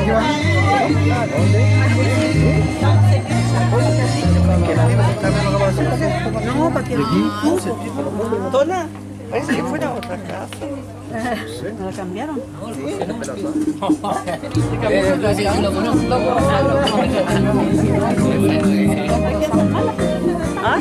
No, para que Tona, parece que fuera a otra casa. ¿No la cambiaron? Ah,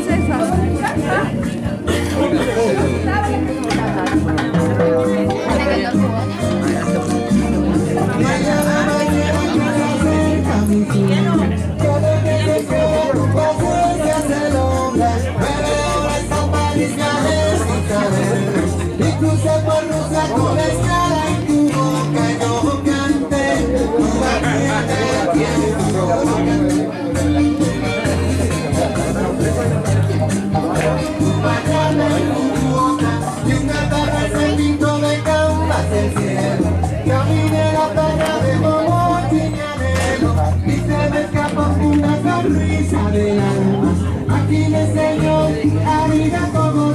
aquí me enseñó a ir a todos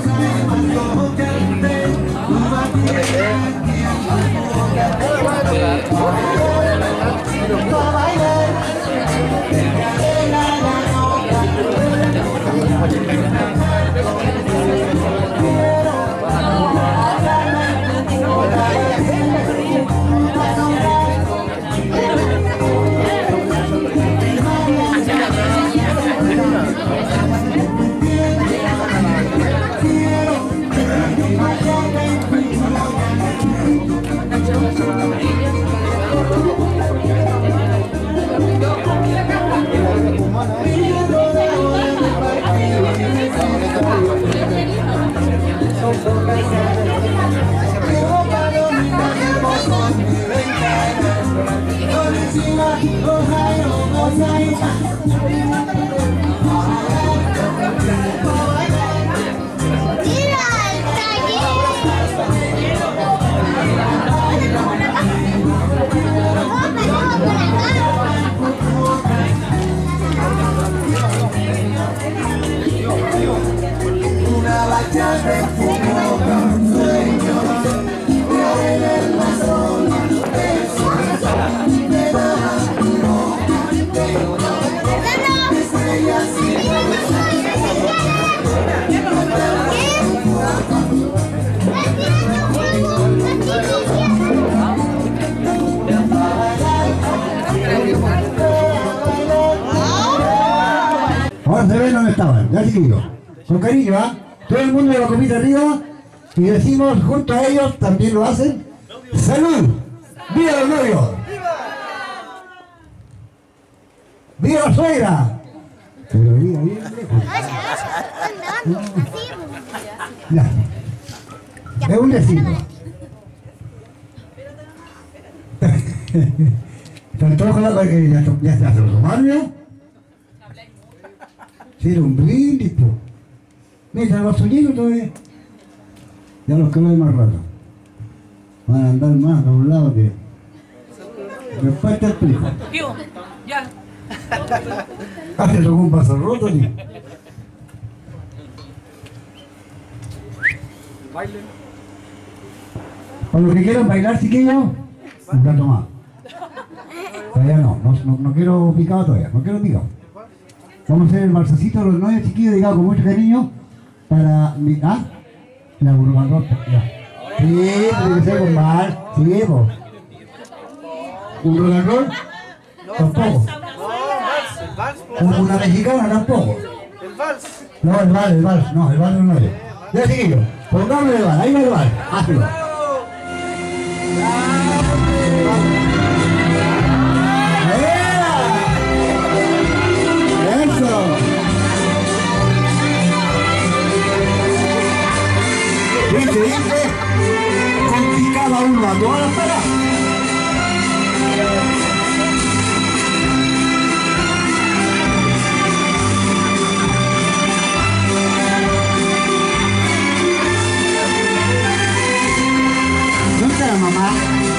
Ahora se ven dónde estaban, ya chiquillos. Con cariño, ¿ah? Todo el mundo de la copita arriba y decimos junto a ellos, también lo hacen. ¡Salud! ¡Viva los novios! ¡Viva la suegra! Pero viva bien lejos. Ya. Es un vecino. ¿Están todos con la ya se lo tomaron ya? Sí, era un brindis, po. Mira, los soñitos todavía. Ya los creo de más rato. Van a andar más a un lado que... Después está el primo. Tío, ya. Ah, te tocó un paso roto, tío. Con los que quieran bailar, chiquillos, un plato más. Todavía no quiero picado todavía, no quiero picado. Vamos a hacer el balsacito de los novios, chiquillos, digamos, con mucho cariño, para mi... ¿Ah? La burbanota, ya. Sí, tiene que ser con mal, sí, po. ¿Un rock and roll? Tampoco. Como una mexicana, tampoco. El vals. No, el vals, no, el vals no es. Ya, chiquillos, pongámosle el vals, ahí va el vals, hazlo. Dice, con cada uno a todas las paras. ¿Dónde está la mamá?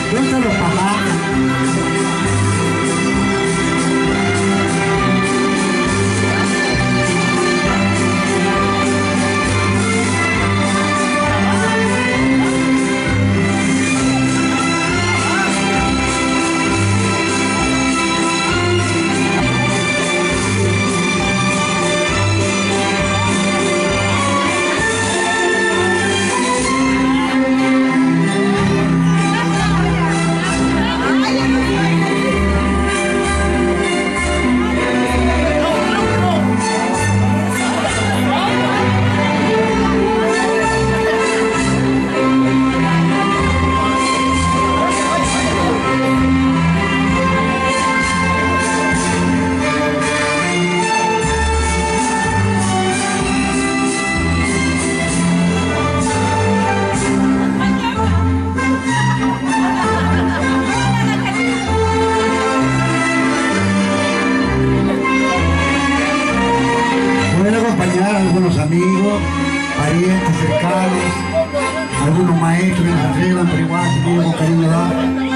parientes cercanos, algunos maestros que nos arreglan, pero igual chiquillos con cariño da.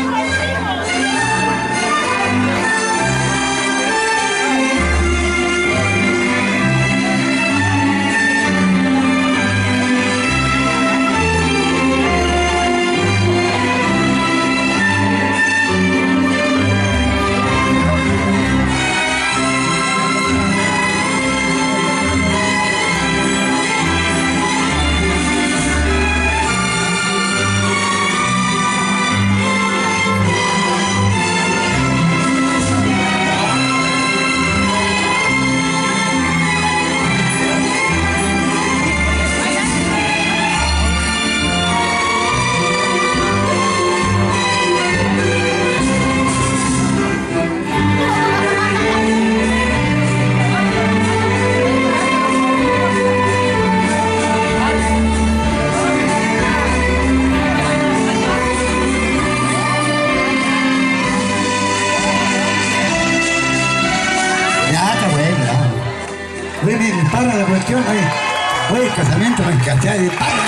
Para la cuestión, oye, el casamiento me encachai,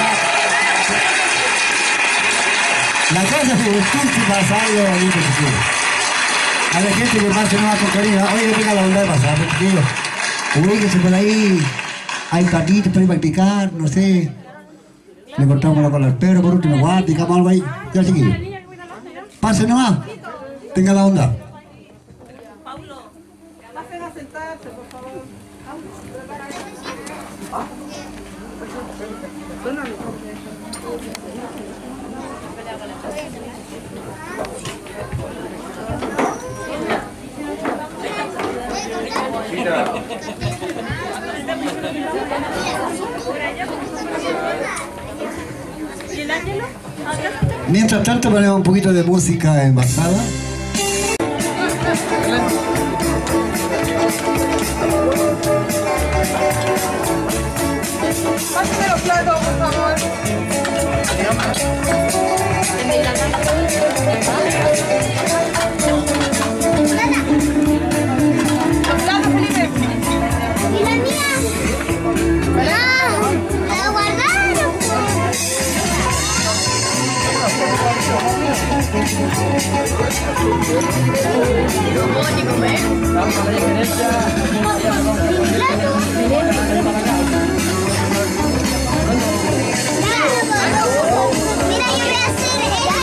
la cosa se discute y pasa algo bonito, chiquillo. A la gente que pase no va con cariño, oye, no tenga la bondad de pasar, chiquillo. Ubíquese por ahí, hay taquitos por ahí para picar, no sé. Le cortamos la cola al perro, por último, guarda, picamos algo ahí. Ya, chiquillo. Pase nomás, tenga la bondad. Paulo, pasen a sentarse, por favor. Mientras tanto ponemos un poquito de música envasada. Pásenme los platos, por favor. Los platos, Felipe. ¿Y la mía? ¡La guardaron! Mira, yo voy a hacer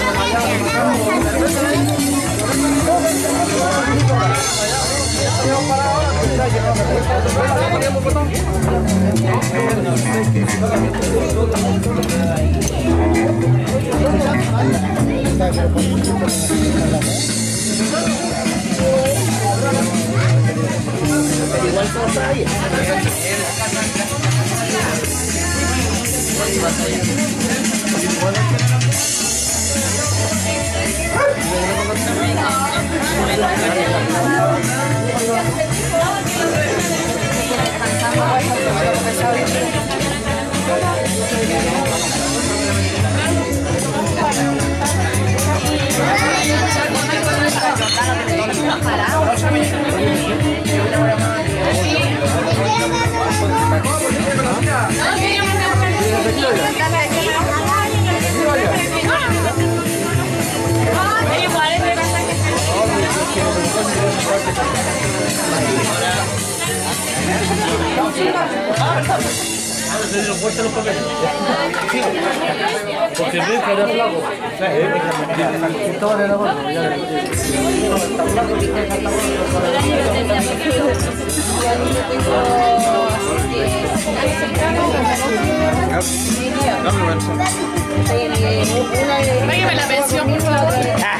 Porque ves que era flaco. Págueme la pensión, por favor.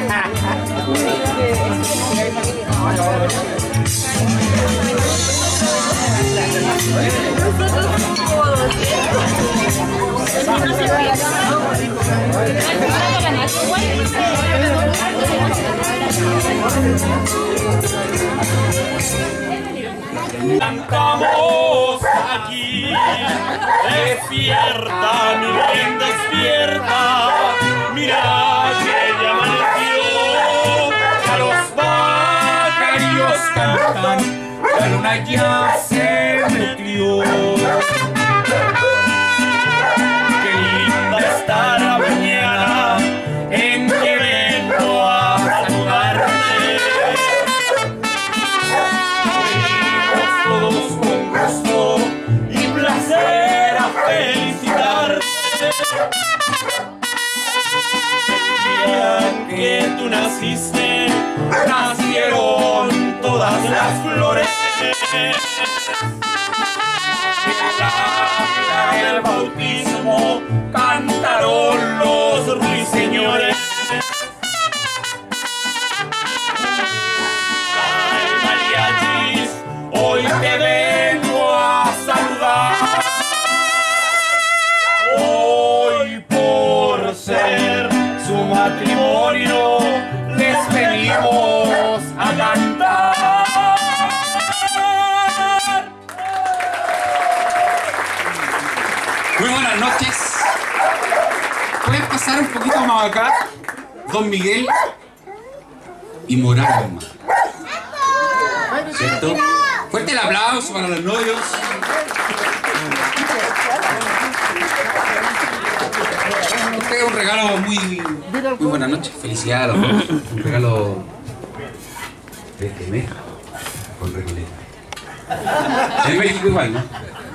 Cantamos aquí, despierta, mi bien, despierta, mira que ya amaneció, ya los pajarillos cantan, la luna ya se metió. naciste, nacieron todas las flores. El bautismo cantaron los ruiseñores. Ay, mariachis, hoy te vengo a saludar. Hoy por ser su matrimonio les venimos a cantar. Muy buenas noches. Pueden pasar un poquito más acá, Don Miguel y Morán. ¿Cierto? Fuerte el aplauso para los novios. Este es un regalo muy buenas noches. Felicidades a los dos. Un regalo de este mes con Recoleta. En México igual, ¿no?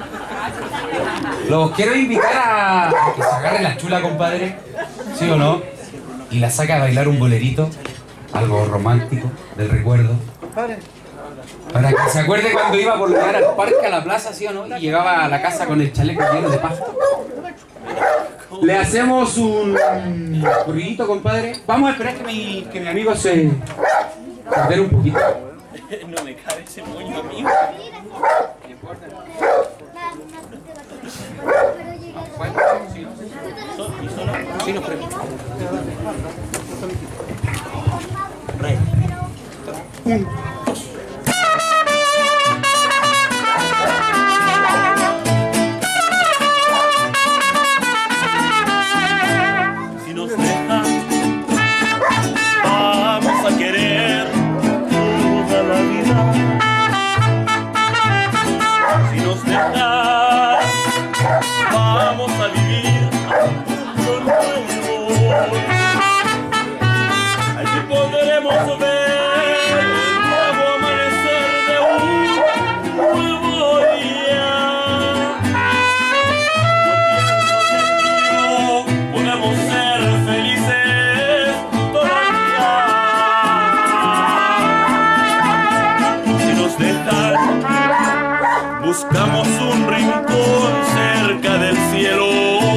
Los quiero invitar a que se agarre la chula, compadre, ¿sí o no? Y la saque a bailar un bolerito, algo romántico, del recuerdo. Para que se acuerde cuando iba a volver al parque, a la plaza, ¿sí o no? Y llegaba a la casa con el chaleco lleno de pasto. Le hacemos un corridito, compadre. Vamos a esperar que mi amigo se ordene un poquito. No me cabe ese moño, amigo. Sí, nos premia. Si nos dejan, vamos a querer toda la vida. Si nos dejan, vamos a vivir lo nuevo. Allí podremos ver el nuevo amanecer de un nuevo día. Contigo podemos ser felices todavía. Si nos dejan, buscamos un rincón cerca del cielo.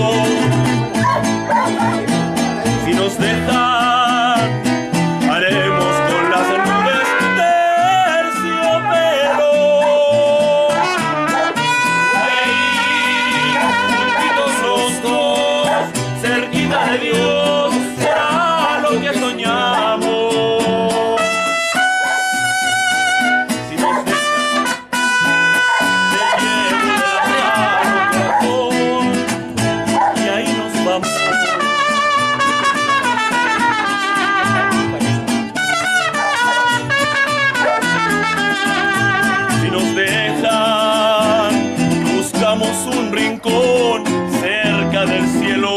Si nos dejan, haremos con las nubes terciopelo. Ahí, juntitos los dos, cerquita de Dios, será lo que soñamos. Si nos dejan, te llevo de la mano, corazón, y ahí nos vamos. Si nos dejan, buscamos un rincón cerca del cielo.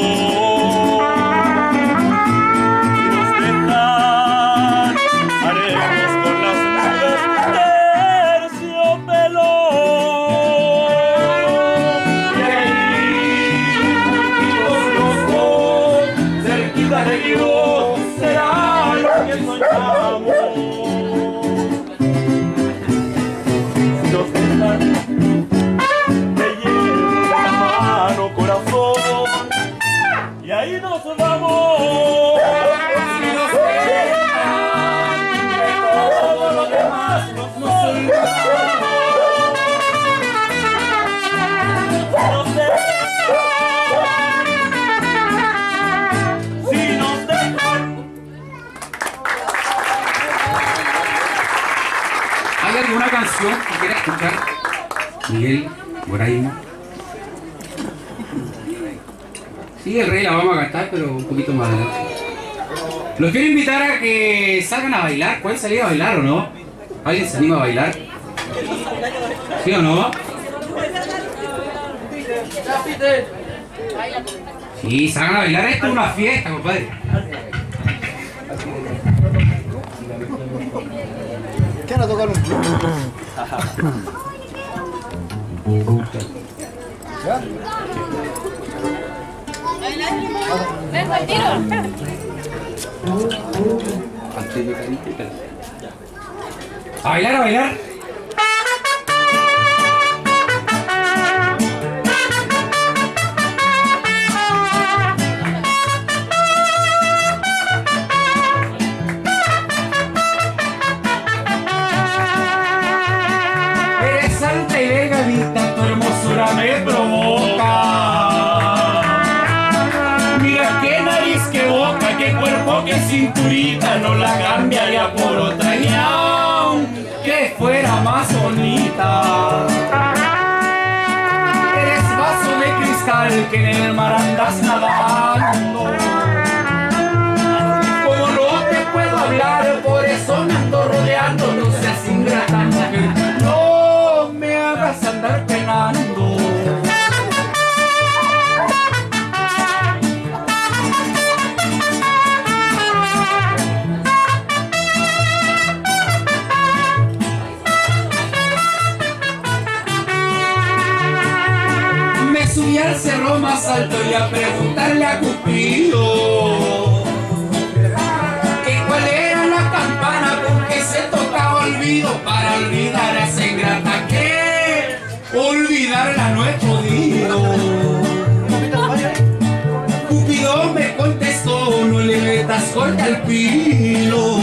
Si nos dejan, haremos con las nubes terciopelo. Y ahí, juntitos los dos, cerquita de Dios, será lo que soñamos. Si nos dejan, te llevo la mano, corazón, y ahí nos vamos. Si nos dejan, de todo lo demás nos olvidamos. Si nos dejan. ¿Hay alguna canción que quiera escuchar? Miguel, Moraima. Sí, el rey la vamos a cantar, pero un poquito más adelante. Los quiero invitar a que salgan a bailar. ¿Pueden salir a bailar o no? ¿Alguien se anima a bailar? ¿Sí o no? Sí, salgan a bailar. Esto es una fiesta, compadre. ¿Qué van a tocar un ¿Ya? Vengo al tiro. Antes de caerte, pero... ¡A bailar, a bailar! Eres alta y delgadita, tu hermosura me provoca. Mira qué nariz, qué boca, qué cuerpo, qué cinturita, no la cambiaría por otra ni aunque fuera más bonita. Eres vaso de cristal que en el mar andas nadando. Como no te puedo hablar, por eso me ando rodeando, no seas ingrata, mujer. No me hagas andar penando. Me subí al cerro más alto y a preguntarle a Cupido que cuál era la campana con que se tocaba olvido para olvidar a esa ingrata que olvidarla no he podido. Cupido me contestó, no le metas corta al pilo.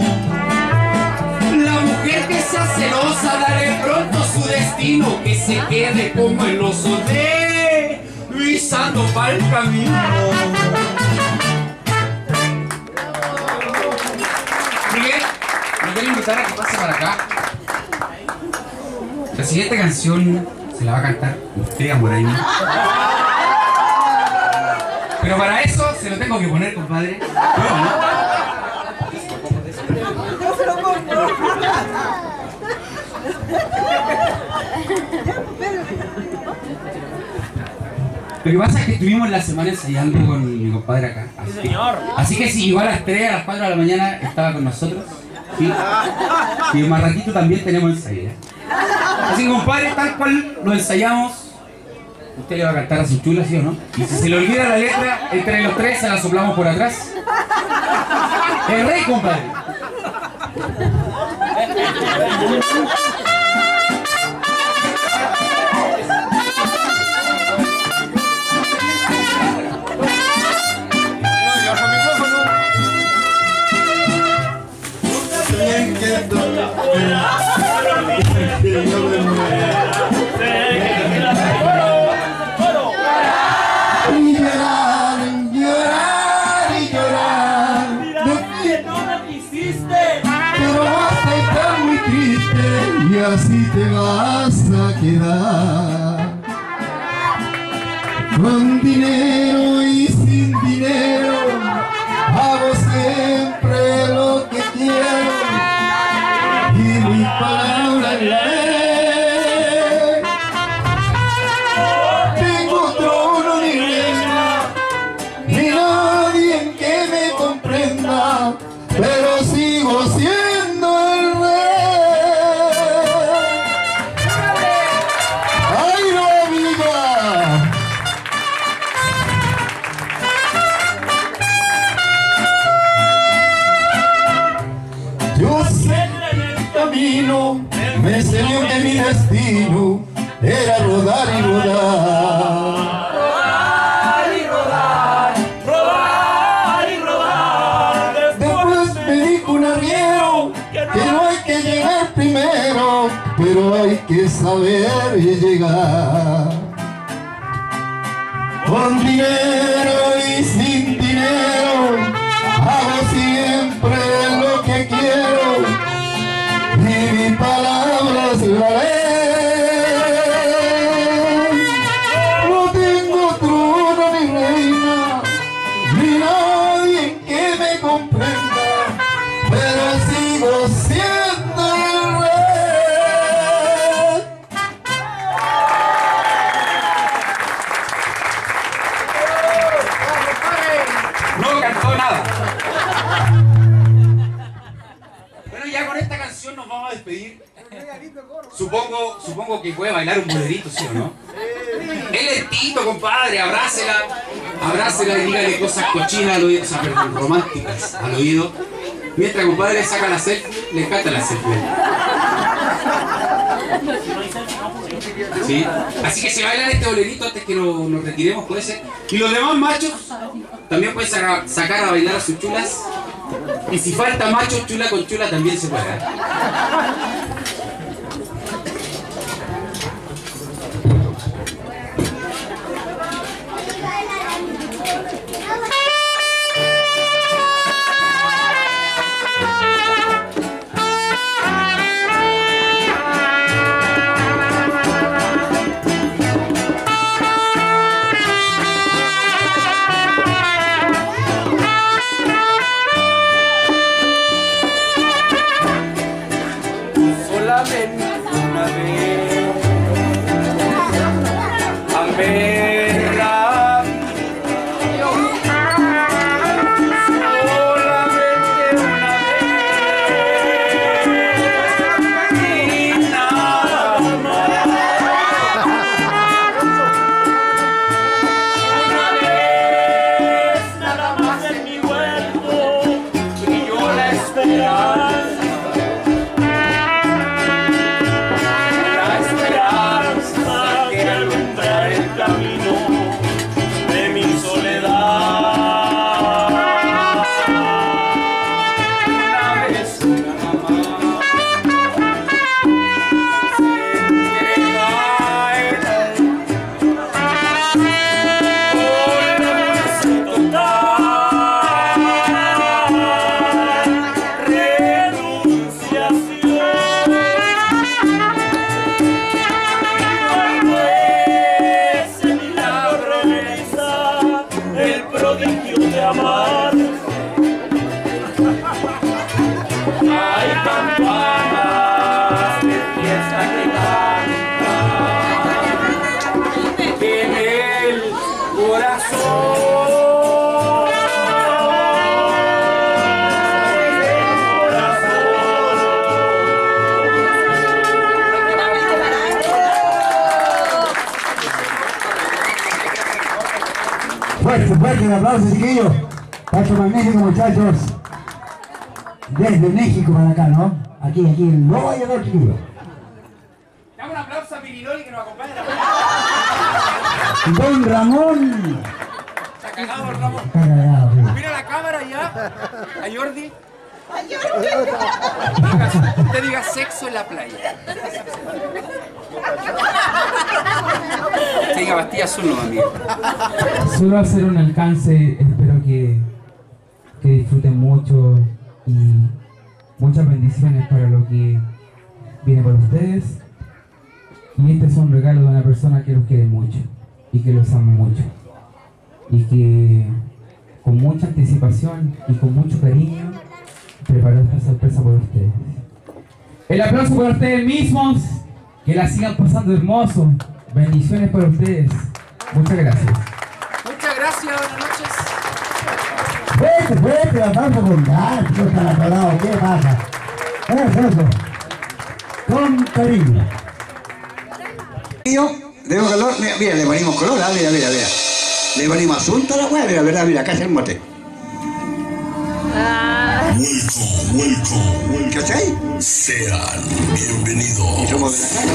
La mujer que sea celosa, dale pronto su destino, que se quede como el oso de visando pa'l camino. Miguel, me quiero invitar a que pase para acá. La siguiente canción se la va a cantar usted, Amoraima. Pero para eso se lo tengo que poner, compadre. ¿No? Lo que pasa es que estuvimos la semana ensayando con mi compadre acá. Así que sí, igual a las 3, a las 4 de la mañana estaba con nosotros. ¿Sí? Y más ratito también tenemos ensayo, ¿eh? Así que, compadre, tal cual lo ensayamos, usted le va a cantar a su chula, ¿sí o no? Y si se le olvida la letra, entre los tres se la soplamos por atrás. El rey, compadre. Y llorar, llorar y llorar. No me quisiste. Pero vas a estar muy triste y así te vas a quedar. Con dinero y sin dinero hago siempre lo que quiero y mi palabra es la ley. Tengo trono ni reina ni nadie en que me comprenda, pero sigo siendo el rey. ¡Ay, no, amiga! Yo sé que en el camino me enseñó que mi destino era rodar y rodar. Después me dijo un arriero que no hay que llegar primero, pero hay que saber llegar. Con dinero y sin dinero hago siempre lo que quiero y mi palabra es la ley. No tengo trono ni reina ni nadie que me comprenda, pero sigo siendo el rey. No cantó nada. Bueno, ya con esta canción nos vamos a despedir. Supongo que puede bailar un bolerito, ¿sí o no? Es lentito, compadre, abrácela y dígale cosas cochinas al oído, o sea, perdón, románticas al oído. Mientras compadre saca la selfie, le encanta la selfie. ¿Sí? Así que si bailan este bolerito antes que nos retiremos, puede ser. Y los demás machos también pueden sacar a bailar a sus chulas. Y si falta macho, chula con chula también se puede. Fuerte el aplauso, chiquillos. Pacho magnífico, muchachos. Desde México para acá, ¿no? Aquí en Nuevo Valladolid, chiquillos. Dame un aplauso a Pirinoli que nos acompaña. Don Ramón. Está cagado el Ramón. Está cagado, sí. Mira la cámara ya. A Jordi. Usted diga sexo en la playa. Se diga pastilla azul, no, amigo. Solo hacer un alcance, espero que disfruten mucho y muchas bendiciones para lo que viene para ustedes. Y este es un regalo de una persona que los quiere mucho y que los ama mucho. Y que con mucha anticipación y con mucho cariño preparó esta sorpresa por ustedes. El aplauso para ustedes mismos, que la sigan pasando hermoso. Bendiciones para ustedes. Muchas gracias. Muchas gracias, buenas noches. Fuerte, el aplauso con ganas, están aplaudado, ¿qué pasa? Eso. Con cariño. Tengo calor, mira, le ponimos color, mira. Le ponimos asunto a la hueá, mira, acá es el mote. Welcome. ¿Cachai? Sean bienvenidos. Y somos de la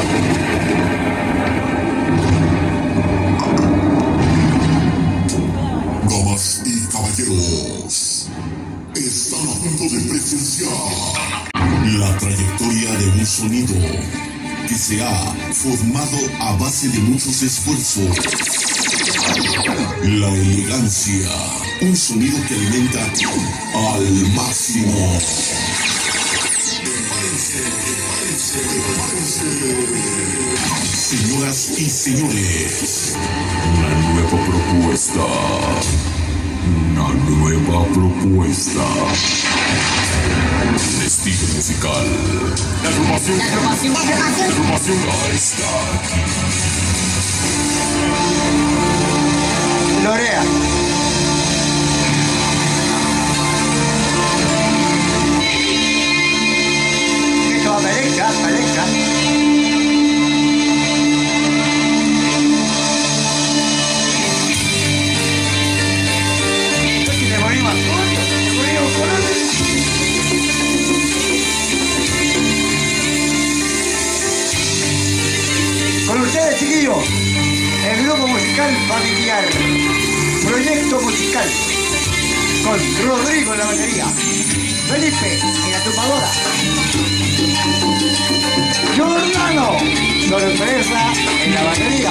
casa. Damas y caballeros, están a punto de presenciar la trayectoria de un sonido que se ha formado a base de muchos esfuerzos. La elegancia, un sonido que alimenta al máximo. Señoras y señores, una nueva propuesta. Un estilo musical. La agrupación está aquí. Lorea. Esto va pareja. Le ponemos colores. ustedes, chiquillos, el grupo musical familiar, proyecto musical, con Rodrigo en la batería, Felipe en la tumbadora, Giordano, sorpresa en la batería,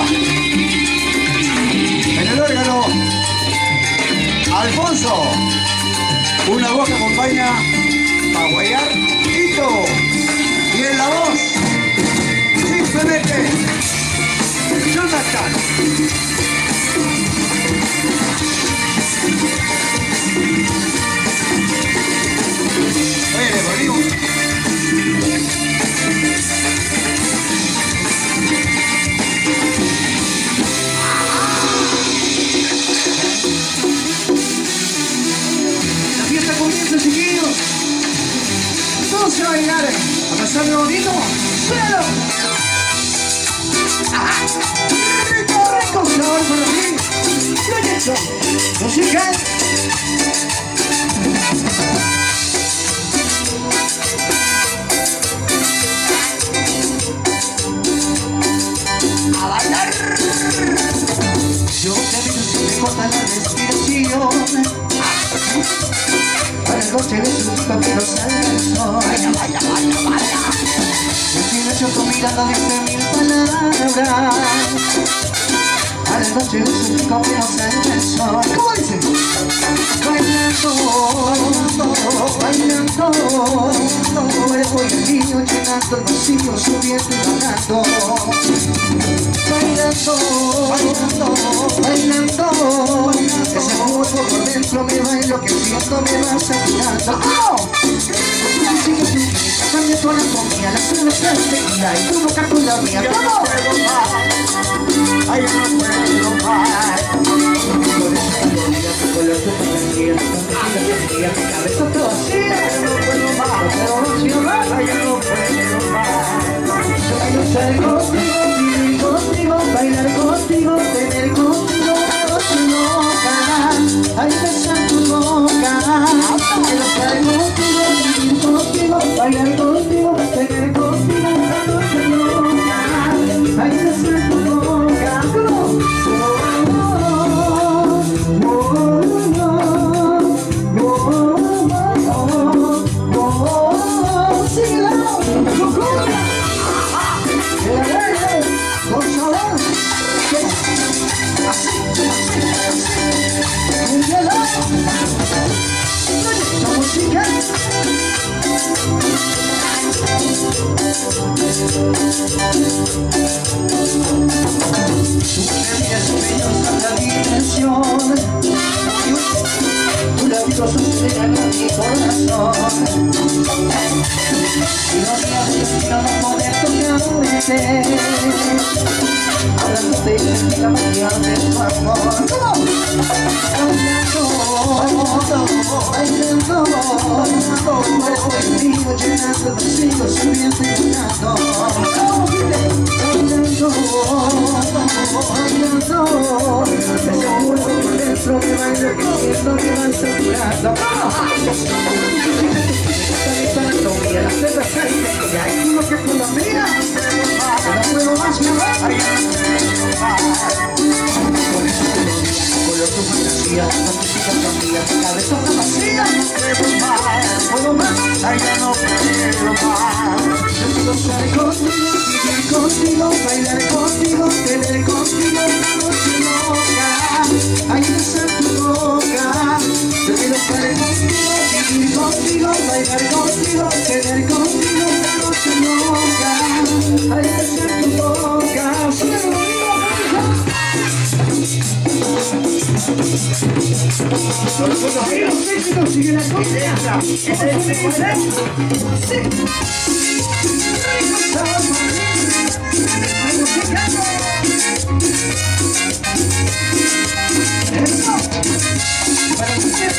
en el órgano, Alfonso, una voz que acompaña a guayar, Tito, y en la voz, simplemente, Jonathan. Oye, Rodrigo. La fiesta comienza, chiquillos. Todos a bailar, a pasarlo bonito, pero rico, rico sabor para mí. Proyecto musical. A bailar. Yo camino sin me corta la respiración. Para el noche de su camino salga el sol. Vaya, vaya, vaya, vaya. El silencio tu mirada dice mil palabras. Para el noche de su camino salga el sol. ¿Cómo dice? Bailando, bailando, bailando. El bohemio llenando el vacío, subiendo y bajando. Bailando, bailando, bailando. Ese amor por dentro me va enloqueciendo, me va saturando. ¡Oh! Cambia tu anatomía, la cerveza es tequila y tu boca con la mía. ¡Vamos! Ay, yo no puedo más. Con esa caloría, tu color, tu fantasía, tu fantasía, mi cabeza está vacía. Yo no puedo más, pero no quiero más. Ay, yo no puedo más. Yo quiero ser contigo, vivir contigo, bailar contigo, tener contigo una noche loca. Ay, besar tu boca. Quiero estar contigo, vivir contigo, bailar contigo, tener contigo una noche loca. Ay, besar tu boca. Tu labio sucede en mi corazón. Y no me haces no poder tocarte. Hablando de la magia de tu amor. Bailando, bailando, el río llenando el vacío, subiendo y bajando. Bailando, bailando, ese amor por dentro me va enloqueciendo, me va saturando. La cerveza y tequila, y tú lo que con la mía. No puedo más, mi amor. Ay, no puedo más. Con esa color tu fantasía, fantasía también, tu cabeza está vacía. No puedo más, ay, ya no puedo más. Yo quiero estar contigo, vivir contigo, bailar contigo, tener contigo una noche loca. Ay, besar tu boca. Yo quiero estar contigo, vivir contigo, bailar contigo, tener contigo una noche loca. Ay, besar tu boca. Los amigos físicos siguen la confianza. ¿Ese es el poder? Sí. Eso. Para usted.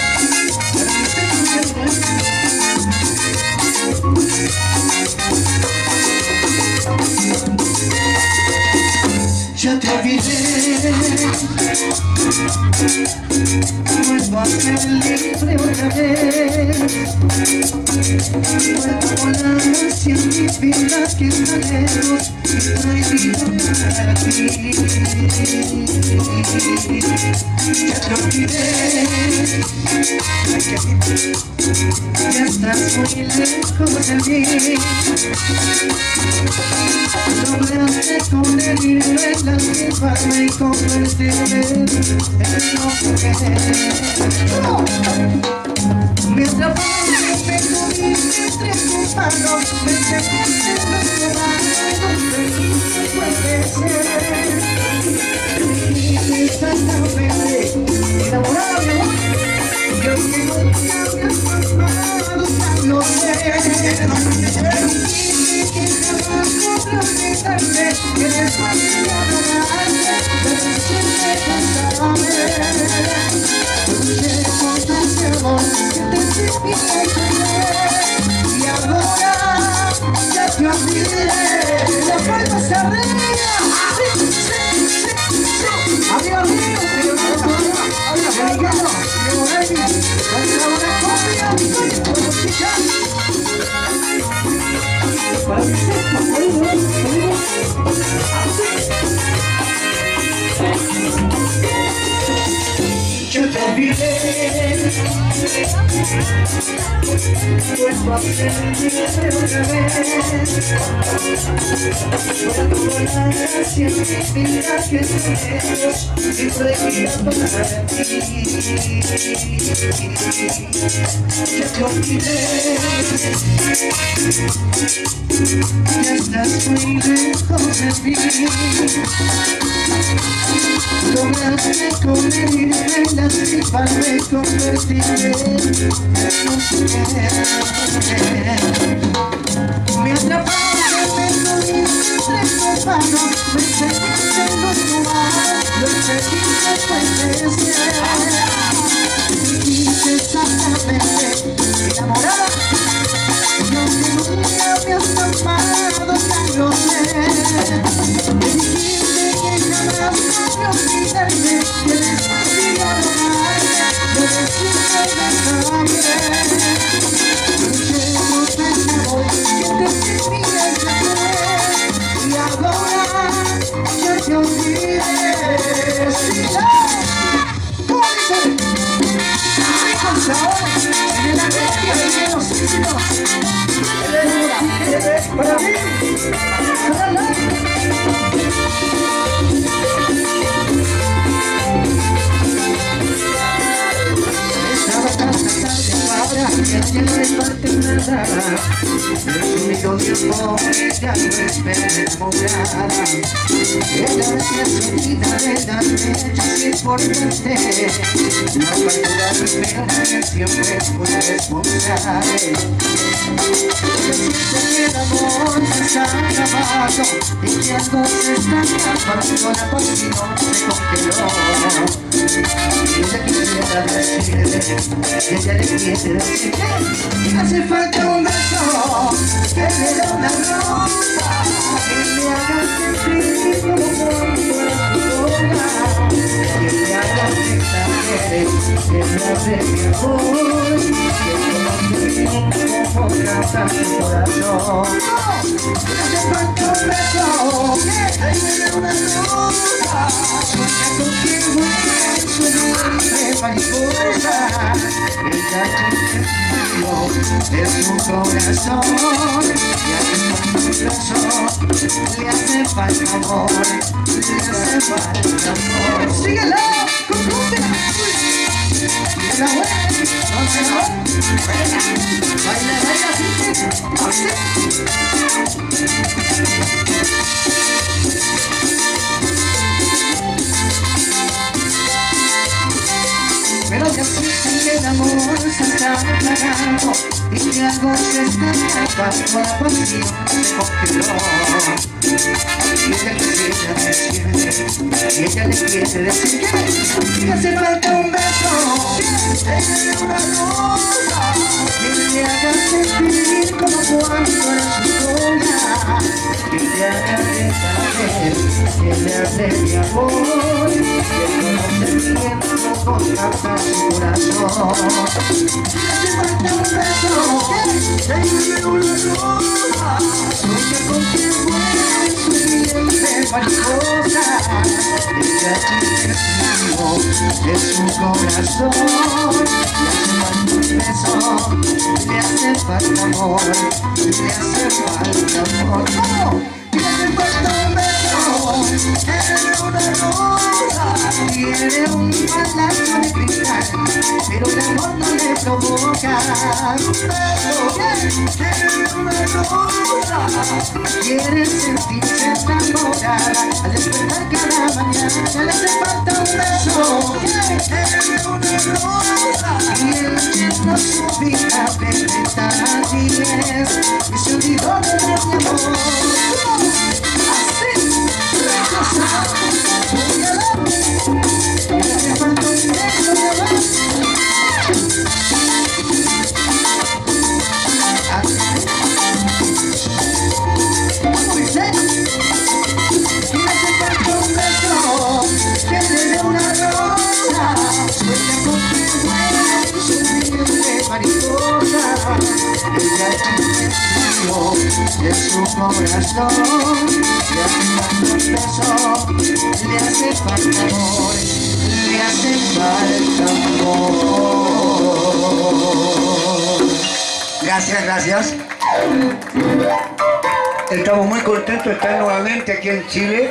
Ya ya te olvidé. Vuelvo a ser libre otra vez. Vuelvo a volar hacia mi vida que está lejos y prohibida para ti. Ya te olvidé. Ya estás muy lejos de mí. Lograste con el hilo en la tripa y convertirme en lo que me atrapaste, me tuviste entre tus manos, me sentiste en los brazos, no puede ser. Dijiste exactamente, enamorada mi amor, yo que nunca me has amado, ya lo sé. Que jamás podré olvidarte, que eres más que adorarte, pero siempre cansarme. Luché contra ese amor que te hiciste creer, y ahora ya te olvidé. La palma se arregla, sí, sí, sí, sí. Amigo mío, pero no se arregla. Americano, de Morelia, para una copia, mi coño, por escuchar. Para que sepas, yo te olvidé. Vuelvo a ser libre otra vez. Vuelvo a volar hacia mi vida que es lejos y prohibida para ti. Yo te olvidé. Ya estás muy lejos de mí. Lograste convertirme en la tripa, me convertiré en un ser. Me atrapaste, me tuviste entre tus manos, me seguiste en los lugares, lo seguiste puede ser. Dijiste exactamente, enamorada, yo que nunca me has amado, ya lo sé. Me dijiste que jamás podré olvidarte, que eres más que adorarte, pero siempre déjame. Luché contra ese amor que te tenía que creer, y ahora ya te olvidé. ¿Cómo dice? Ricos sabores en la gloria de los siglos. Para mí, estaba tan tarde para que no le parte nada. El único tiempo ya no esperemos nada. Ella decía su vida de darme hechos importantes. No factura primero, siempre fue responsable. Siento que el amor se ha acabado y que algo se está acabando, la pasión se congeló. Y ella quisiera decirle, ella le quiere decir que hace falta un beso, que le dé una rosa, que me haga sentir como cuando era su sola, que me haga exagere, que me hace mi amor, que me como canta su corazón. Que hace falta un beso, que le dé una rosa, sueña contigo en su dulce mariposa. Ella es un corazón, y a tu corazón le hace falta amor, le hace falta amor. ¡Síguela! ¡Con cumbia! ¡La buena! ¡No se va! ¡Baila, baila, así! Pero ya siento que el amor se está apagando y que algo se está acabando, la pasión se congeló. Y ella quisiera decirle, y ella le quiere decir que hace falta un beso, que le dé una rosa, que le haga sentir como cuando era su sola, que le haga que le hace mi amor, que conoce el tiempo con tanta su corazón. Me falta un beso, que lleve una rosa, sueña con quien vuela su vientre mariposa. Ella tiene el ritmo de su corazón, le hace falta un beso, le hace falta amor, le hace falta amor. Le hace falta un beso, quiere una rosa, quiere un palacio de cristal, pero el amor no le provoca. Un beso, quiere una rosa, quiere sentirse enamorada al despertar cada mañana. Le hace falta un beso, quiere una rosa, y el tiempo su vida perfecta así es, y se olvidó de mi amor. Así, recosa, le hace falta un beso de amor. ¿Cómo dice? Le hace falta un beso, que le dé una rosa, sueña con que vuela su vientre mariposa. Ella tiene el frío de su corazón, le hace falta un beso, le hace falta amor, le hace falta amor. Gracias, gracias. Estamos muy contentos de estar nuevamente aquí en Chile.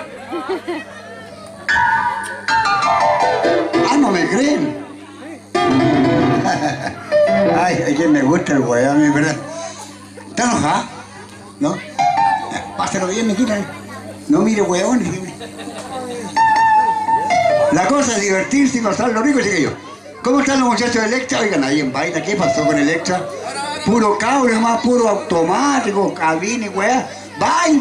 Ah, ¿no me creen? Ay, a quien me gusta el huevo, a mí, ¿verdad? ¿Está enojada? ¿No? Pásalo bien, me quitan. No mire huevón. La cosa es divertirse y pasarlo rico, así que yo. ¿Cómo están los muchachos de Electra? Oigan, ahí en baila, ¿qué pasó con Electra? Puro cabro, más puro automático, cabina y weá. ¡Vayan!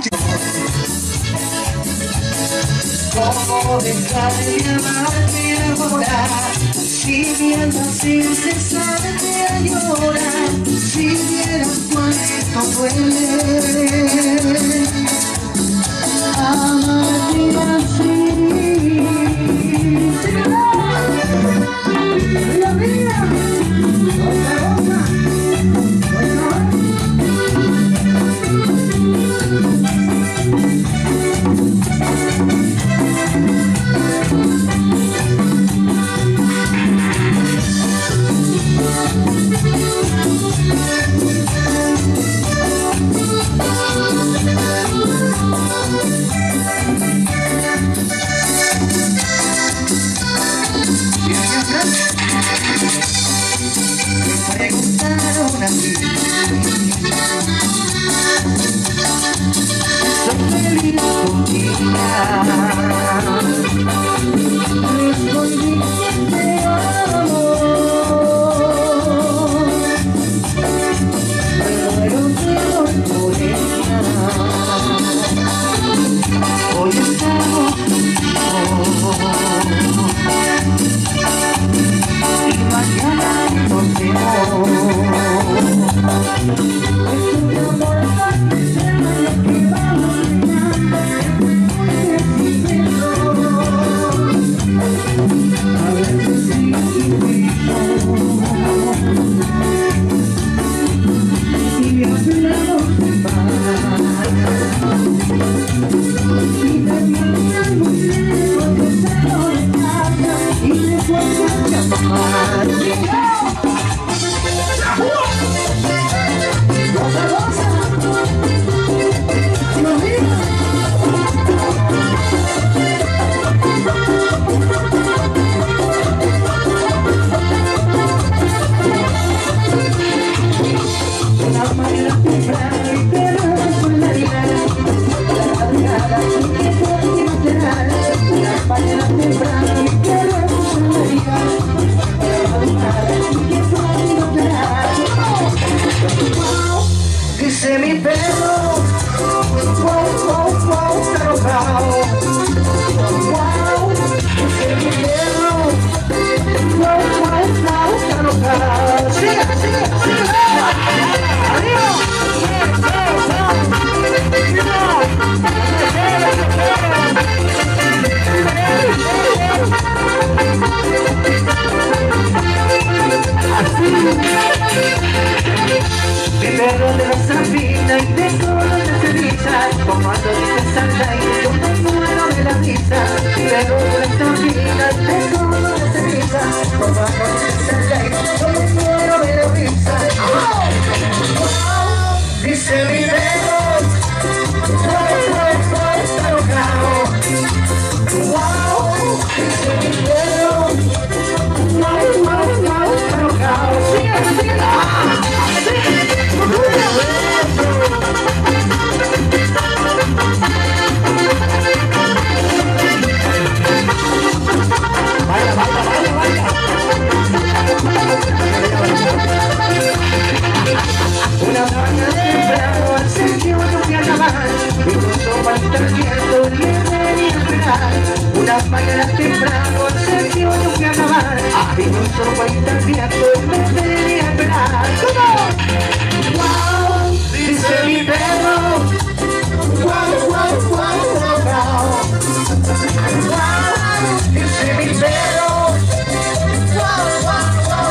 ¿Cómo dejar de amarte ahora? Si mi alma sin cesar te llora, si vieras cuánto duele amarte así. La vida, otra cosa. Me preguntaron a mí, soy feliz contigo. Respondí que te amo, pero quiero por ella. Hoy estamos y mañana nos vemos. Es un amor tan eterno que vamos llenando. trompeta viento me venía atrás. Wow, dice mi perro. Wow, wow, wow, wow, wow. Wow, dice mi perro. Wow, wow, wow,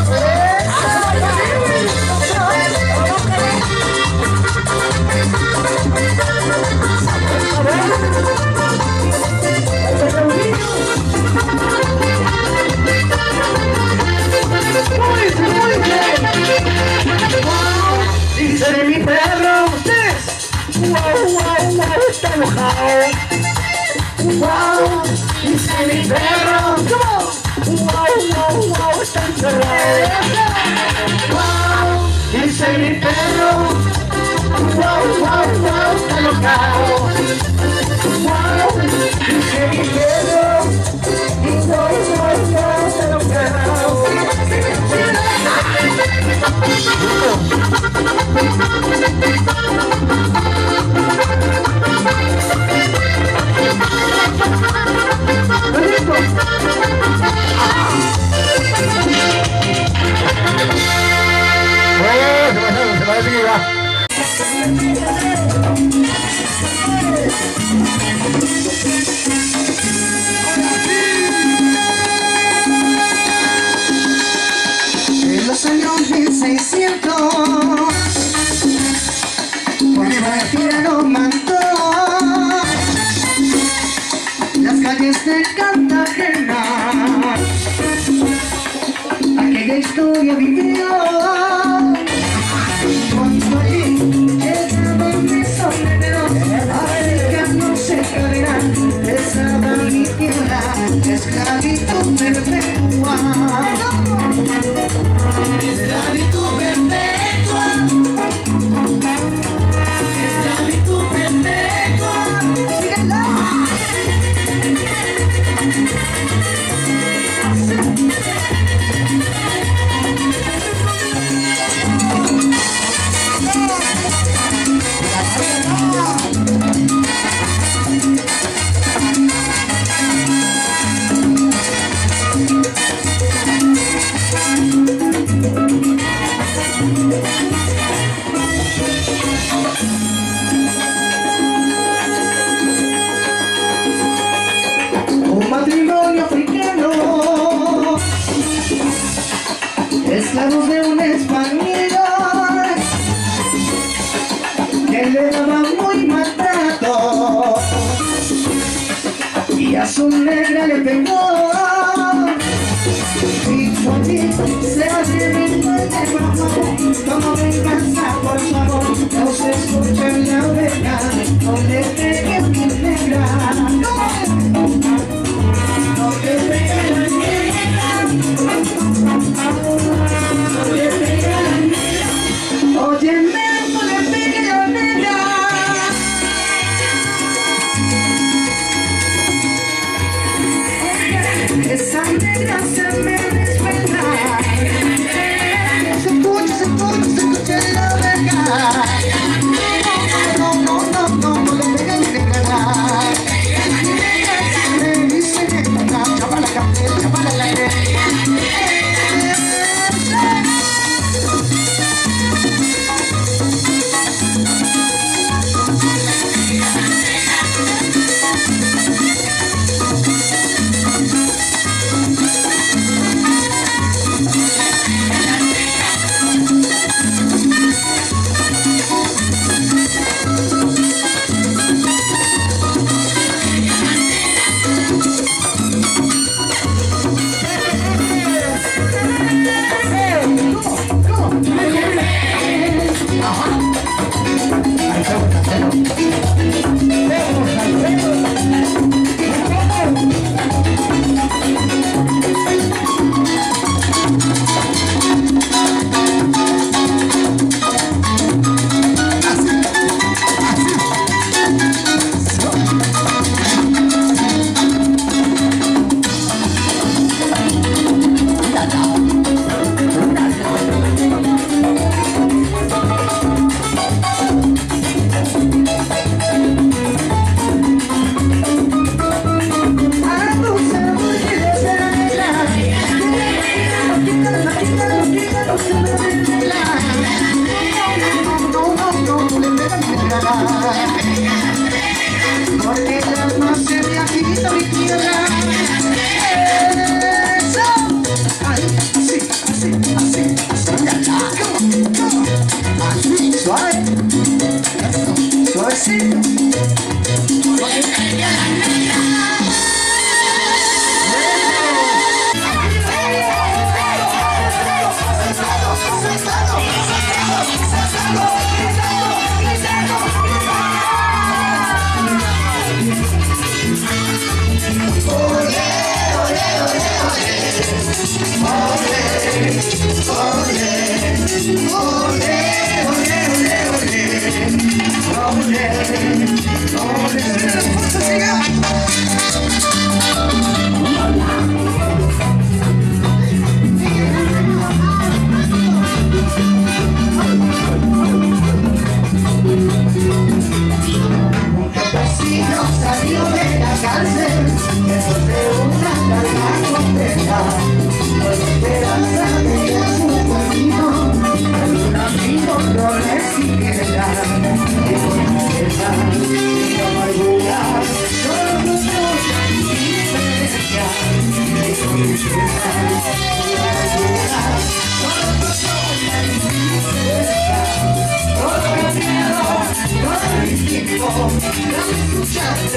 dice mi perro, wow, wow, wow, está enojado. Wow, dice mi perro, wow, wow, wow, está encerrado. Wow, dice mi perro, wow, wow, wow, está enojado. Wow, dice mi perro, wow, wow, wow, está enojado. Se parece que va. En los años 1600 Bolívar nos mandó las calles de Cartagena. Aquella historia vivió cuando allí llegaban misioneros americanos en cadena. Estaba mi tierra, esclavitud perpetua. Esclavitud perpetua. Esclavitud perpetua. Síguela. Un matrimonio africano, esclavos de un español que le daba muy maltrato y a su negra le pegó. Y por ti se hace mi muerte, como venganza, por favor, no se escucha en la oreja, no le pegues mi negra. No te pegues la negra, no le pegues la negra. Óyeme, no le pegues la negra. Esa negra se me despierta. Se escucha en la oreja. No, no, no, no, no le pegues. Salió de la cárcel después de una larga condena, con esperanza de ir a su camino, algún amigo no le siguiera, y con tristeza y amargura, solo nos toca indiferencia, y con tristeza y amargura, solo nos toca indiferencia, todo el miedo, todo el instinto, no me escuchaste.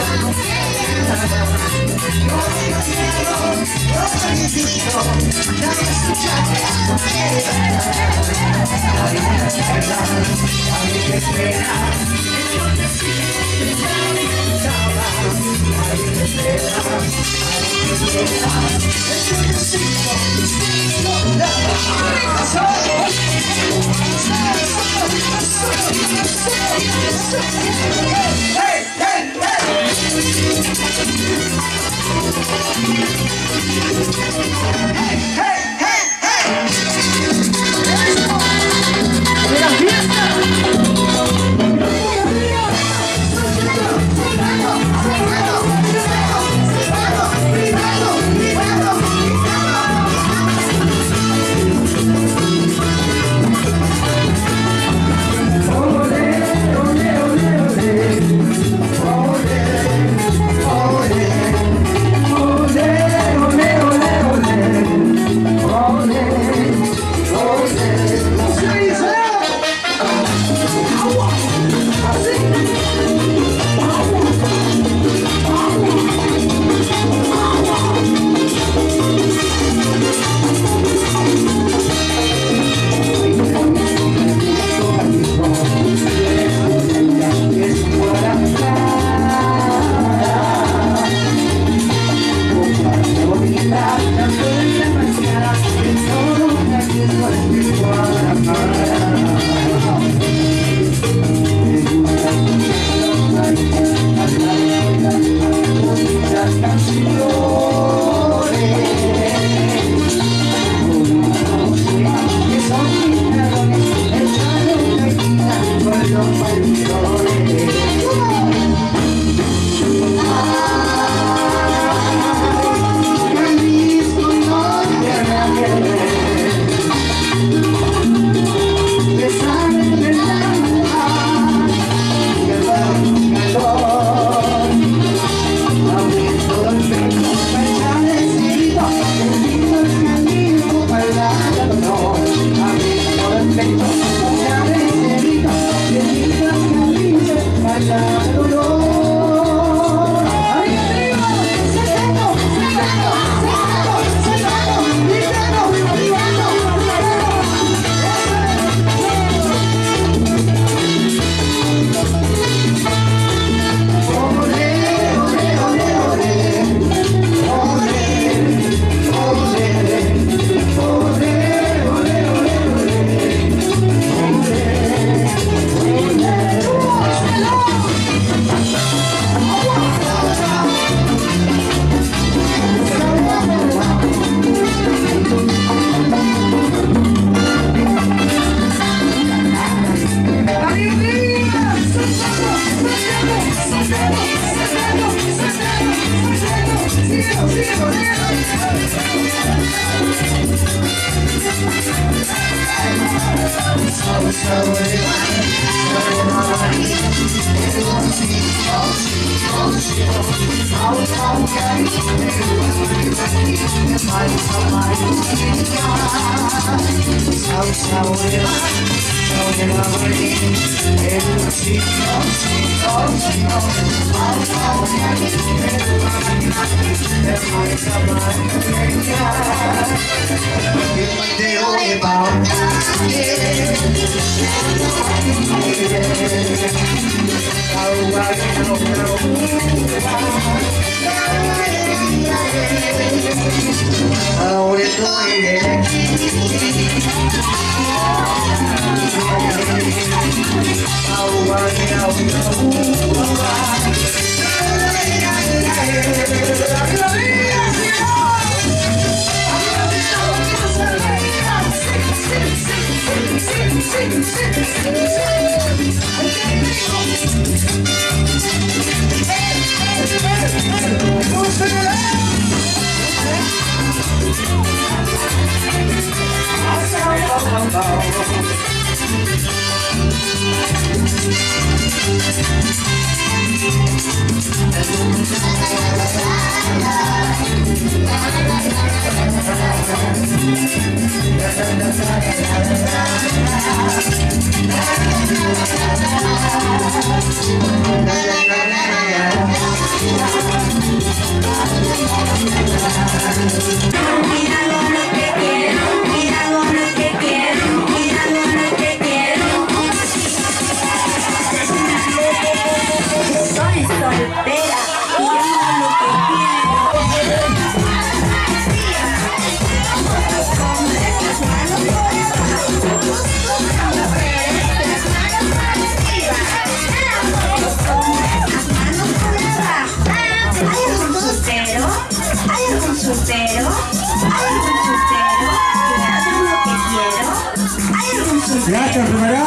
¿Ya está enfermera?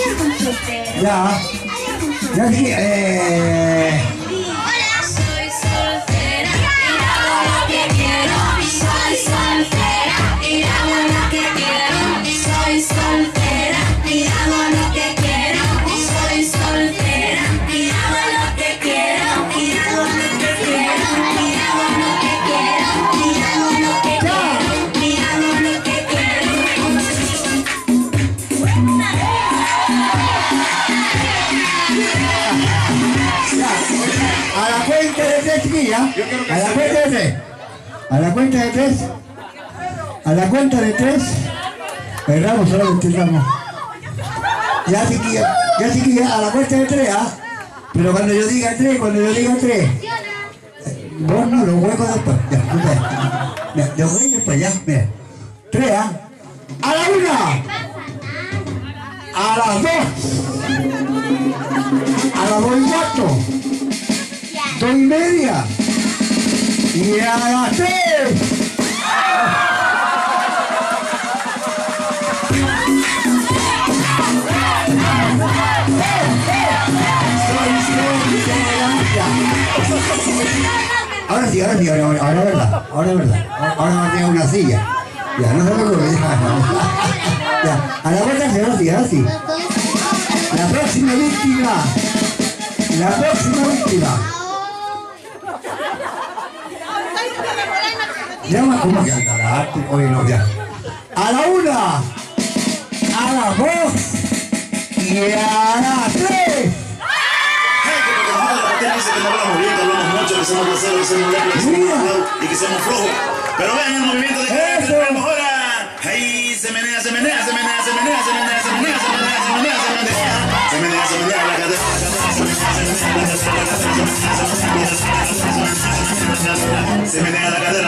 Ya. Ya sí, Hola, soy soltera y hago lo que quiero. Soy soltera y hago lo que quiero. Soy soltera y hago lo que quiero. Soy soltera y hago lo que quiero. Y hago lo que quiero. Y hago lo que quiero. Y hago lo que quiero. Y hago lo que quiero. a la cuenta de tres, chiquilla. A la cuenta de tres. A la cuenta de tres. A la cuenta de tres. Erramos, solamente erramos. Ya, chiquilla, a la cuenta de tres, ¿ah? Pero cuando yo diga tres, vos no, los huecos después. Ya, los huecos después, ya, mira. Tres, ¿ah? A la una. A las dos. A las 2:15. 2:30. Y a las 3. Ahora sí, ahora verdad. Ahora va a tener una silla. Ya, no se preocupe. Ya, a la vuelta ahora sí. La próxima víctima. Llama como que anda la arte. Oye, no, ya. A la 1, a las 2 y a las 3. Dice que no hablamos bien, que hablamos mucho, que somos groseros, que somos locos, que somos enojados y que somos flojos. Pero vean el movimiento de que tenemos ahora. Ahí se menea la cadera. Se menea la cadera.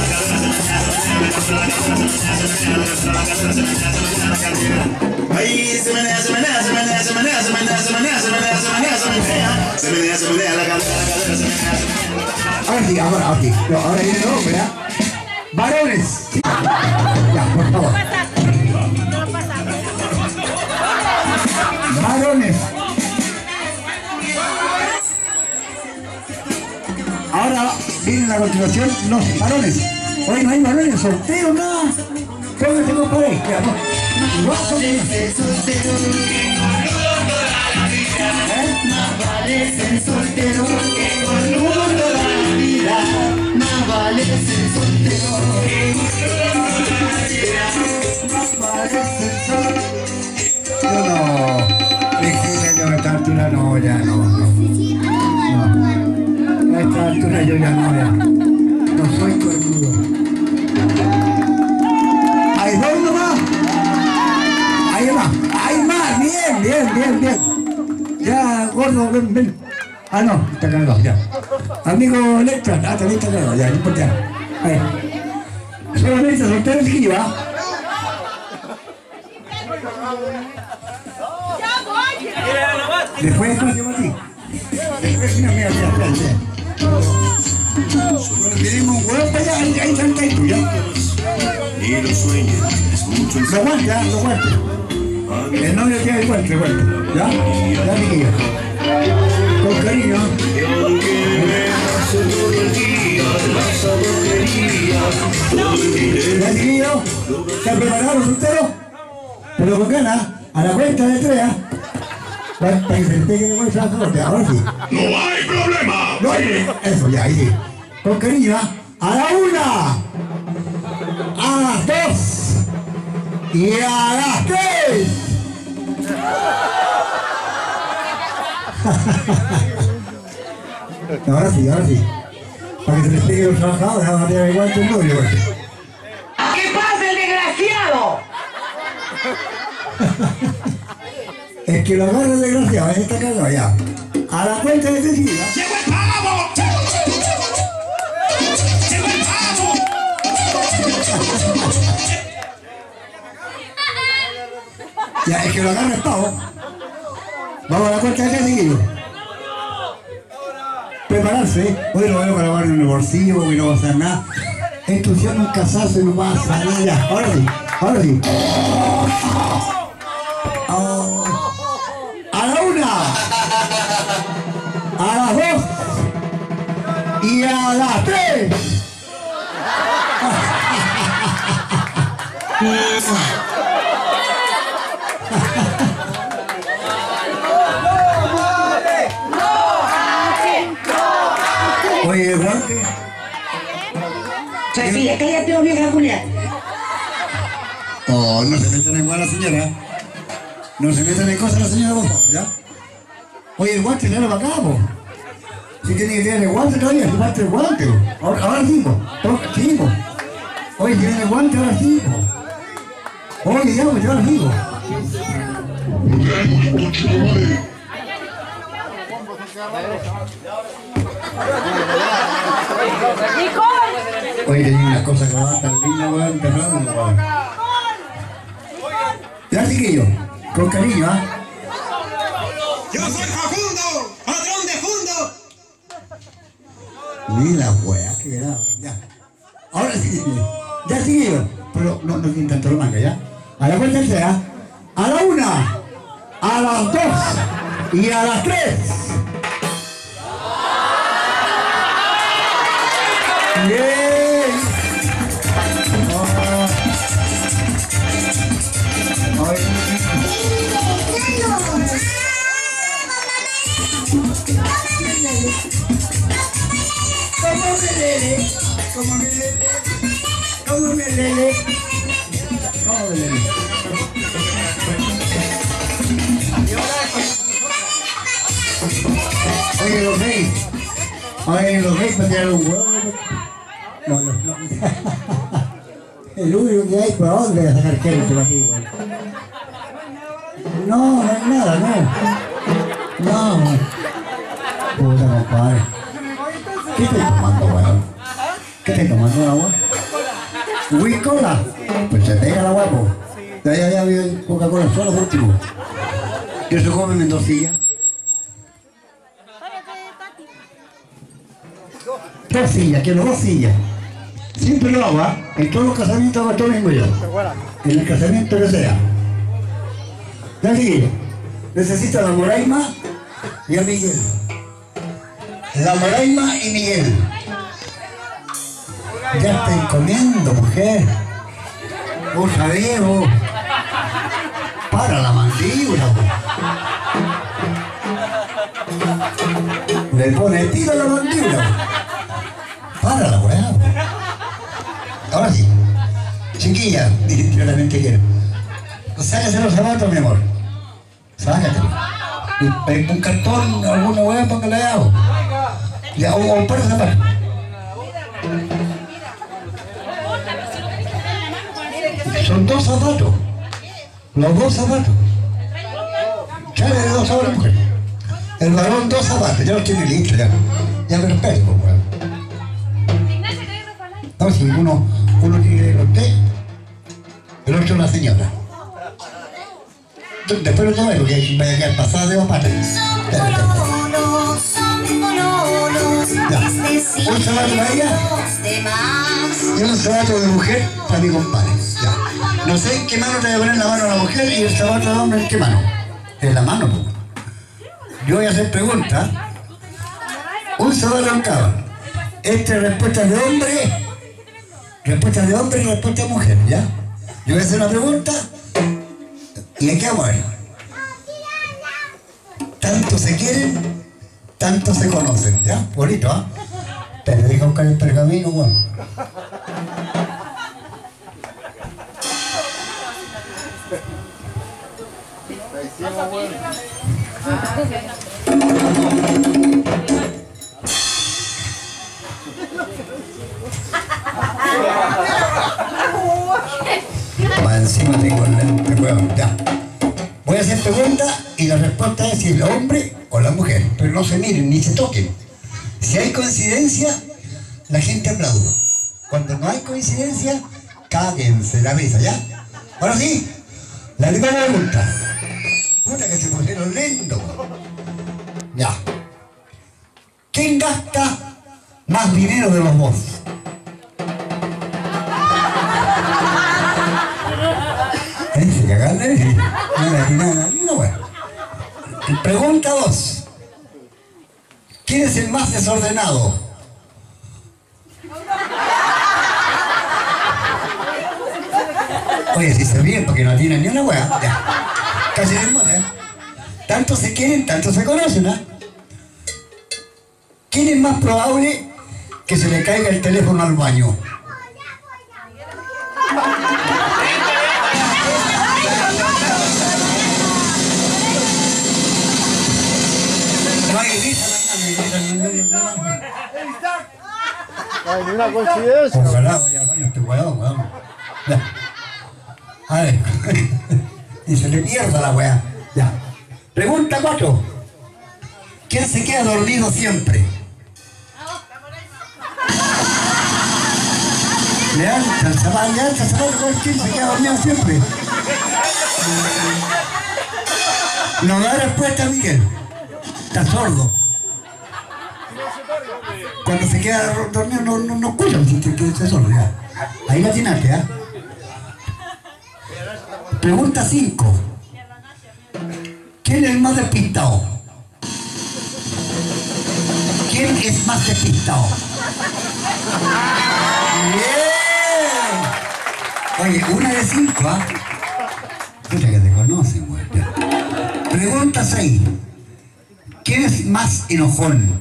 Ahí se menea la cadera. Ahora sí. No, ahora viene el hombre, ¿verdad? Varones. Ya, por favor. Varones. Ahora viene la continuación los varones. Hoy no hay varones solteros, nada. Póngase con pared. Más vale ser soltero que con yo ya no, ya. No soy cornudo. Hay dos nomás. Hay más. Hay más. Bien. Ya, gordo, ven. Ah, no, está cagado, ya. Amigo Lectra, también está cagado, ya, no importa. Ahí. Solamente soltero el chiquillo, ¿ah? Después espacio para ti. Después mira. Tenemos un huevo para allá, ahí está el taito, ya. Ni lo sueñes, es mucho el Lo aguanta. El novio tiene el guante, ¿ya? Ya, chiquillo. Con cariño. ¿Ya, chiquillo? ¿Están preparados los solteros? Pero con ganas, a la cuenta de 3, ¿ah? Para que se le pegue de buen flaco, ahora sí. ¡No hay problema! No hay, eso, ya, ahí sí. Con cariño, ¿ah? A la 1, a las 2 y a las 3. Ahora sí. Para que se les pegue los trabajadores, vamos a tirar igual que un novio. ¿Qué pasa, el desgraciado? Es que lo agarra el desgraciado, está cagado ya. A la cuenta de 3 días. ¡Llegó el pavo! ¡Llegó el pavo! Ya, es que lo agarra el pavo. Vamos a la cuenta de 3 días. Prepararse. Hoy lo voy a grabar en el bolsillo porque no va a hacer nada. Esto nunca se hace, no va a hacer nada. Ya, ahora sí. Oh. A la 1, a las 2 y a las 3. Oye, guante. Cecilia, cállate, vieja Julia. Oh, no se metan en la señora. No se metan en cosas la señora, por favor, ¿ya? Oye, el guante, léalo para acá, po. Si tiene que tener el guante todavía, se parte el guante. Ahora sí, po. Sí, po. Oye, tienen el guante, ahora sí, po. Oye, ya, pues, ahora sí, po. Oye, tenía unas cosas que van tan lindas, weón, temblando, weón. Ya, chiquillo, con cariño, ¿ah? ¡Yo soy Facundo, patrón de Fundo! Mira, weá, qué grave, ya. Ahora sí, ya, chiquillo, pero no tienen tanto lo manga, ¿ya? A la cuenta sea, a la 1, a las 2 y a las 3. Bien. Oye, los reyes para tirar un huevo. No. El único que hay, ¿para dónde voy a sacar gente aquí, güey? No hay nada, no. Puta, compadre. ¿Qué estoy tomando, weón? ¿Qué estoy tomando, agua? ¿Coca-Cola? Pues se pega la guapo. De ahí había habido Coca-Cola solo por último. Que se come Mendocilla. 2 sillas, quiero 2 sillas. Siempre lo hago, ¿ah? En todos los casamientos hago esto mismo yo. En el casamiento que sea. Ya sigue. Necesito a la Moraima y a Miguel. La Moraima y Miguel. Ya estoy comiendo, mujer. Vos sabés, vos. Para la mandíbula, vos. Le pone tiro a la mandíbula. Para la weá. Ahora sí. Chiquilla, yo también te quiero. Sácate los zapatos, mi amor. Sácatelo. Un cartón, alguna weá, póngale ahí abajo. Ya, o un par de zapatos. Son dos zapatos. Los dos zapatos. Sale de dos hombres, mujer. El varón dos zapatos, ya los tiene listos, ya. Ya me respeto, pues, weón. No, si uno tiene usted, el otro una señora. Después lo llevo porque vaya a quedar pasada de dos patas. Ya. Un zapato para ella y un zapato de mujer para mi compadre. Ya. No sé en qué mano te voy a poner la mano a la mujer y el zapato de hombre en qué mano. En la mano, pues. Yo voy a hacer preguntas. Un zapato en cada. Esta es respuesta de hombre. Respuesta de hombre y respuesta de mujer, ¿ya? Yo voy a hacer una pregunta y aquí vamos a ver. Tanto se quieren, tanto se conocen, ¿ya? Bonito, ¿ah? Te deja buscar el pergamino, weón. Más encima tengo el lente, weón, ya. Voy a hacer preguntas y la respuesta es si el hombre o la mujer, pero no se miren ni se toquen. Si hay coincidencia, la gente aplaude. Cuando no hay coincidencia, cáguense la mesa, ¿ya? Ahora sí, la primera pregunta. Puta que se pusieron lentos. Ya. ¿Quién gasta más dinero de los dos? Se cagan de decir. Nada, bueno. Pregunta 2. ¿Quién es el más desordenado? Oye, si se ríen porque no tienen ni una hueá. Ya. Casi el mote, ¿eh? Tanto se quieren, tanto se conocen, ¿eh? ¿Quién es más probable que se le caiga el teléfono al baño? No hay risa, No hay ninguna coincidencia. ojalá vaya al baño este weón, weón. A ver. Y se le pierda la weá. Ya. Pregunta 4. ¿Quién se queda dormido siempre? Levanta el zapato, ¿quién se queda dormido siempre? No da respuesta, Miguel. Está sordo. Cuando se queda dormido no escucha, que está sordo, ya. Ahí la atinaste, ¿eh? Pregunta 5. ¿Quién es el más despistado? ¿Quién es más despistado? ¡Bien! Oye, una de 5, ¿ah? Escucha que te conocen, güey. Pregunta 6. ¿Quién es más enojón?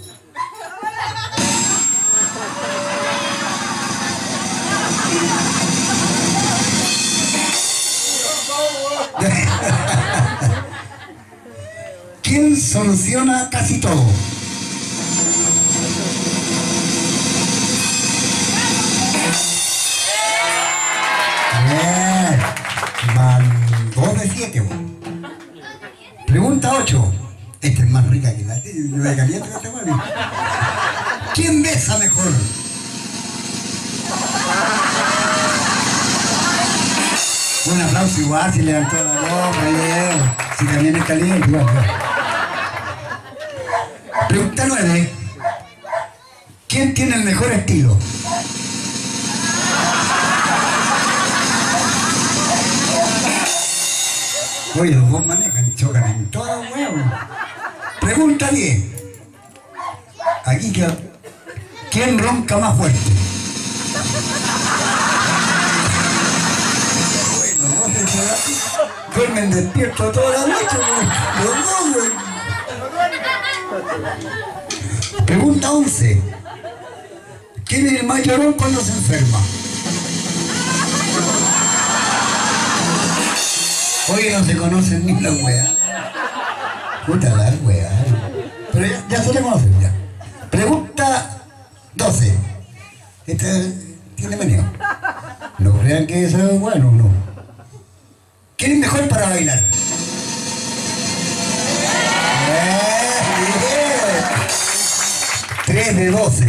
¿Quién soluciona casi todo? Bien. Van 2 de 7. Pregunta 8. Esta es más rica que la de caliente que te mueve. ¿Quién besa mejor? Un aplauso igual si levantó la boca, bien. Si también es caliente, igual. Pregunta 9. ¿Quién tiene el mejor estilo? Oye, los dos manejan, chocan en todos los huevos. Pregunta 10. Aquí queda. ¿Quién ronca más fuerte? Duermen despiertos toda la noche, los dos, güey. Pregunta 11. ¿Quién es el más llorón cuando se enferma? Oye, no se conocen ni la wea. Puta la wea. Pero ya se le conocen ya. Pregunta 12. Este tiene meneo. No crean que eso es bueno, no. ¿Quién es mejor para bailar? Bien. 3 de 12.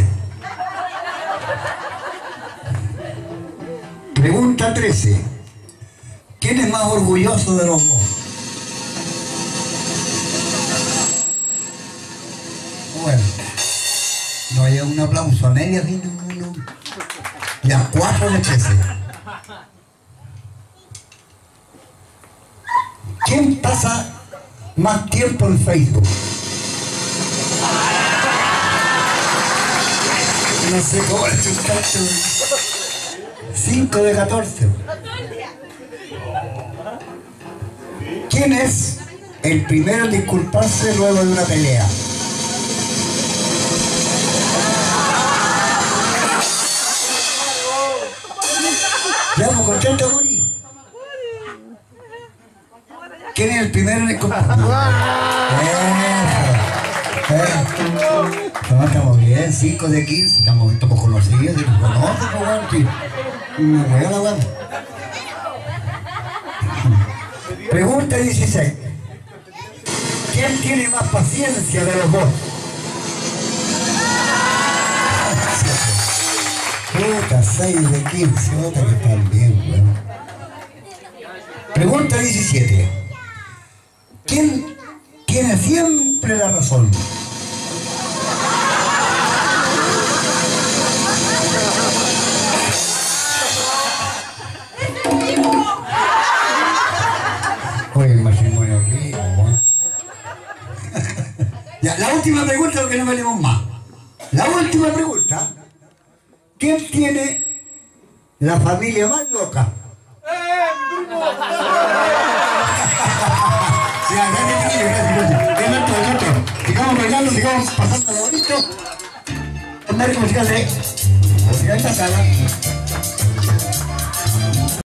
Pregunta 13. ¿Quién es más orgulloso de los dos? Bueno, no hay un aplauso a medias, no. Ya, 4 de 13. ¿Quién pasa más tiempo en Facebook? No sé cómo le chupaste. 5 de 14. ¿Quién es el primero en disculparse luego de una pelea? Ya, pues contento a morir. ¿Quién es el primero en disculparse? No, estamos bien, 5 de 15, estamos conocidos, se nos conoce, me voy a la web. Pregunta 16. ¿Quién tiene más paciencia de los dos? Puta, 6 de 15, otra que están bien, weón. Pregunta 17. ¿Quién tiene siempre la razón? Oye, el matrimonio vivo, ¿no? Ya, la última pregunta, porque no valemos más. La última pregunta. ¿Quién tiene la familia más loca? Ya, gracias. Sigamos bailando, sigamos pasando lo bonito. Poner musical de música pasada.